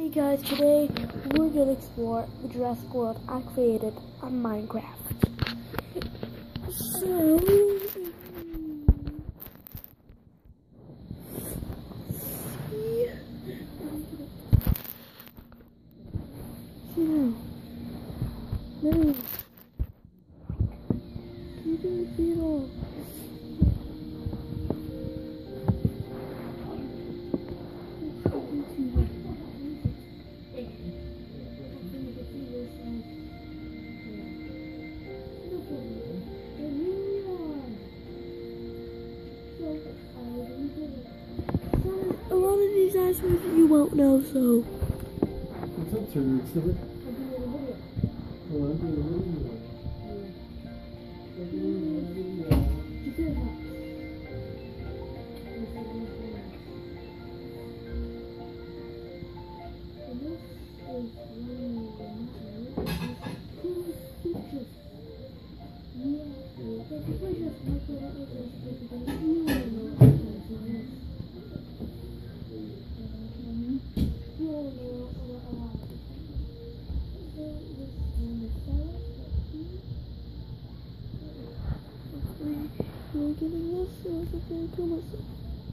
Hey guys, today we're gonna explore the Jurassic World I created on Minecraft. So, no, you didn't see it all. A lot of these answers you won't know, so. What's up, Turner? Exhibit? Oh, I'm doing a video. We're getting this, so I think I'll kill myself.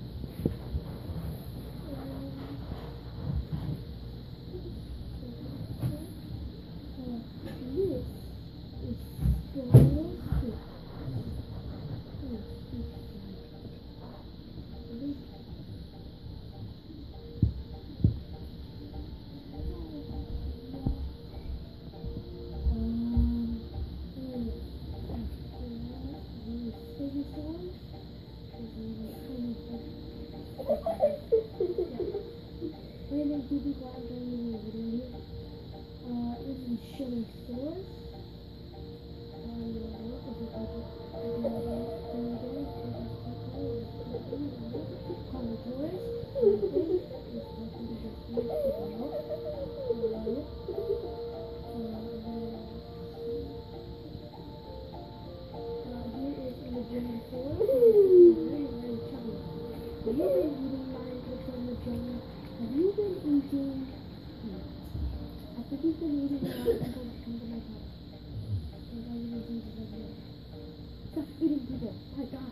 Have you been eating? I think you've been eating a lot of people come to my house. Stop eating people. My God.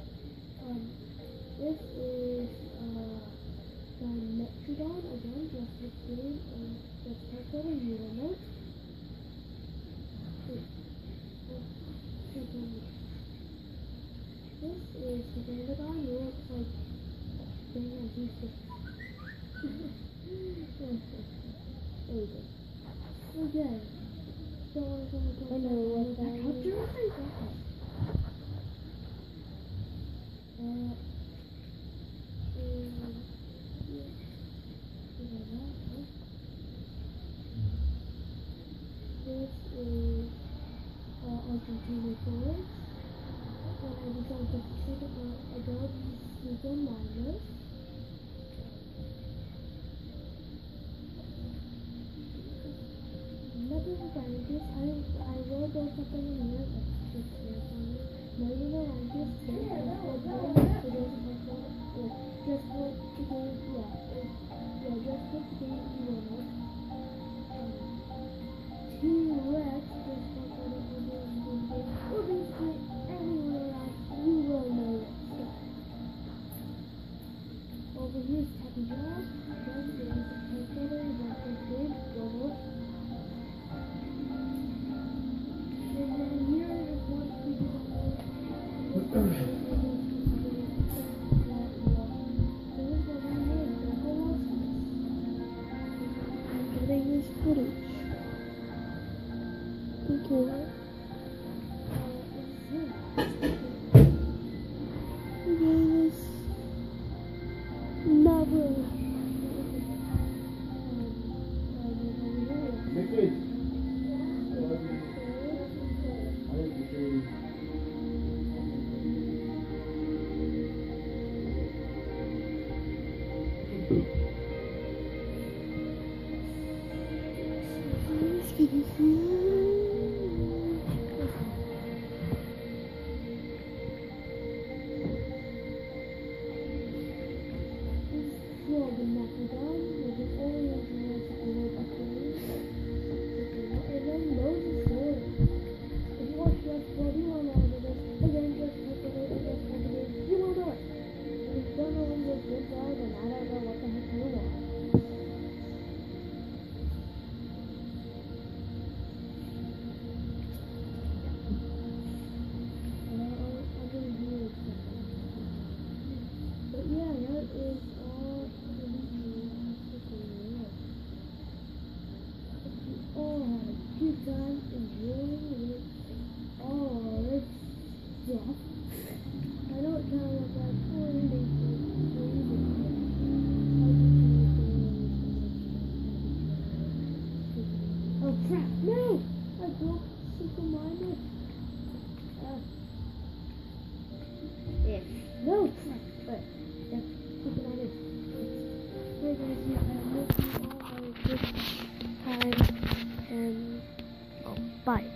This is the Metrodon again, Jurassic game, and that's part of you remote. This is the Vandadon. You look like Daniel Houston. There we go. Okay. So I know what that is. This is Argentina forest. When I decided to take it out, I got super minus. Nothing scientists. I will go something in here that's just here for me. No, you know, I'm just here. I'm just for today's just for today's video. T-Rex, just for today's video. Or basically anywhere else, you will know stuff. Over here is Happy Dog. Then there is a pet that's a big robot. Getting this footage. Okay. Again, this never. Well, the Macedon was an orange crap! No! I broke single-minded. Yeah. No crap! But that's single-minded. Hey guys, yeah, I hope you all had a good time, and bye.